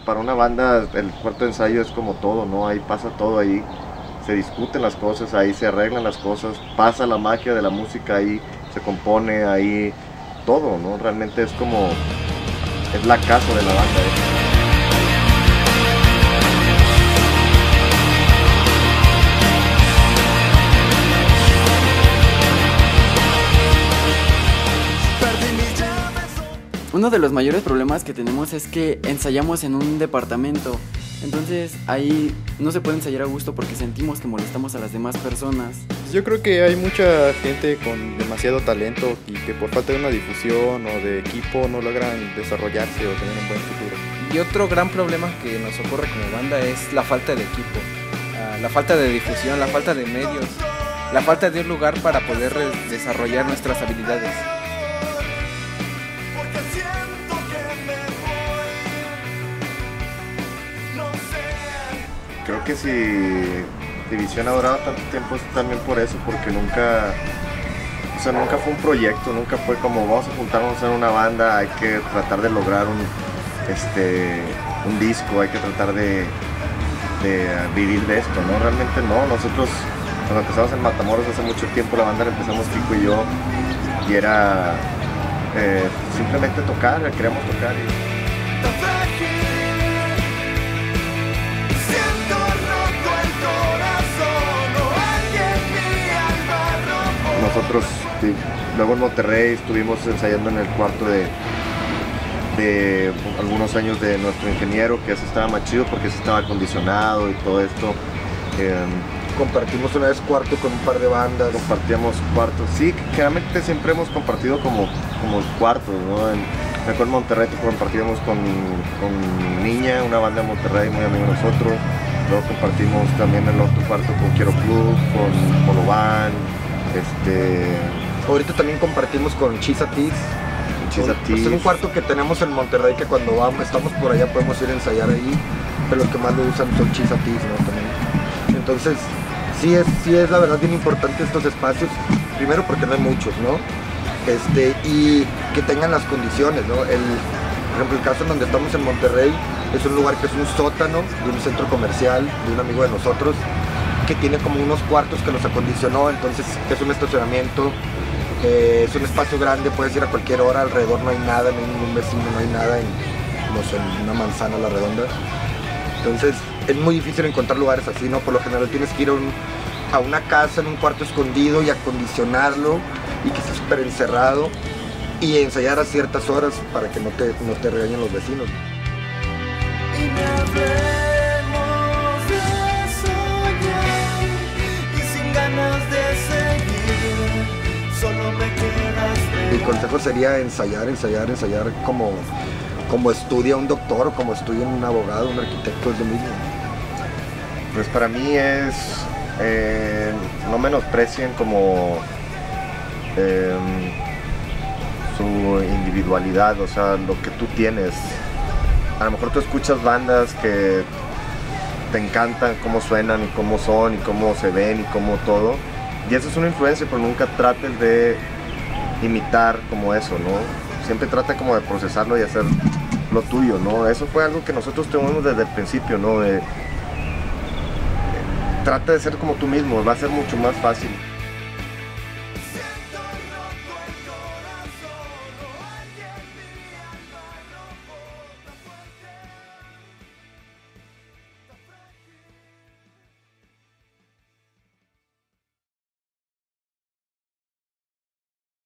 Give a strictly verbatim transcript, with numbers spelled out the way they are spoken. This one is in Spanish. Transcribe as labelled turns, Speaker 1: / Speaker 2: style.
Speaker 1: para una banda el cuarto de ensayo es como todo, ¿no? Ahí pasa todo ahí, se discuten las cosas, ahí se arreglan las cosas, pasa la magia de la música ahí, se compone ahí, todo, ¿no? Realmente es como, es la casa de la banda, ¿eh?
Speaker 2: Uno de los mayores problemas que tenemos es que ensayamos en un departamento, entonces ahí no se puede ensayar a gusto porque sentimos que molestamos a las demás personas.
Speaker 3: Yo creo que hay mucha gente con demasiado talento y que por falta de una difusión o de equipo no logran desarrollarse o tener un buen futuro.
Speaker 4: Y otro gran problema que nos ocurre como banda es la falta de equipo, la falta de difusión, la falta de medios, la falta de un lugar para poder desarrollar nuestras habilidades.
Speaker 1: Creo que si División ha durado tanto tiempo es también por eso, porque nunca, o sea, nunca fue un proyecto, nunca fue como vamos a juntarnos a hacer una banda, hay que tratar de lograr un, este, un disco, hay que tratar de, de vivir de esto, ¿no? Realmente no, nosotros cuando empezamos en Matamoros hace mucho tiempo, la banda la empezamos Kiko y yo, y era eh, simplemente tocar, queríamos tocar y... Nosotros sí, luego en Monterrey estuvimos ensayando en el cuarto de, de algunos años de nuestro ingeniero, que ese estaba más chido porque ese estaba acondicionado y todo esto. Eh,
Speaker 5: Compartimos una vez cuarto con un par de bandas.
Speaker 1: Compartíamos cuartos, sí, generalmente siempre hemos compartido como, como cuartos, ¿no? En, en Monterrey compartíamos con, con Niña, una banda de Monterrey muy amiga de nosotros. Luego compartimos también el otro cuarto con Quiero Club, con Monovan. Este...
Speaker 5: Ahorita también compartimos con Chisa Tees.
Speaker 1: Chisa Tees.
Speaker 5: Es un cuarto que tenemos en Monterrey que cuando vamos, estamos por allá podemos ir a ensayar ahí, pero los que más lo usan son Chisa Tees, ¿no? También. Entonces, sí es, sí es la verdad bien importante estos espacios, primero porque no hay muchos, ¿no? Este, y que tengan las condiciones, ¿no? El, por ejemplo, el caso en donde estamos en Monterrey es un lugar que es un sótano de un centro comercial, de un amigo de nosotros, que tiene como unos cuartos que los acondicionó, entonces es un estacionamiento, eh, es un espacio grande, puedes ir a cualquier hora, alrededor no hay nada, no hay ningún vecino, no hay nada en, no sé, en una manzana a la redonda. Entonces es muy difícil encontrar lugares así, ¿no? Por lo general tienes que ir a, un, a una casa en un cuarto escondido y acondicionarlo y que esté súper encerrado y ensayar a ciertas horas para que no te, no te regañen los vecinos. Mi consejo sería ensayar, ensayar, ensayar como, como estudia un doctor, como estudia un abogado, un arquitecto, es lo mismo.
Speaker 1: Pues para mí es, eh, no menosprecien como eh, su individualidad, o sea, lo que tú tienes. A lo mejor tú escuchas bandas que te encantan cómo suenan y cómo son y cómo se ven y cómo todo. Y eso es una influencia, pero nunca trates de imitar como eso, ¿no? Siempre trata como de procesarlo y hacer lo tuyo, ¿no? Eso fue algo que nosotros tuvimos desde el principio, ¿no? De, de, trata de ser como tú mismo, va a ser mucho más fácil.